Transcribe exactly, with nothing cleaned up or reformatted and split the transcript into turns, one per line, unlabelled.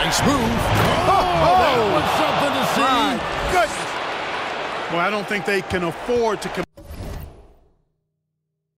Nice move. Oh,
oh,
that was something to see.
My goodness. Well, I don't think they can afford to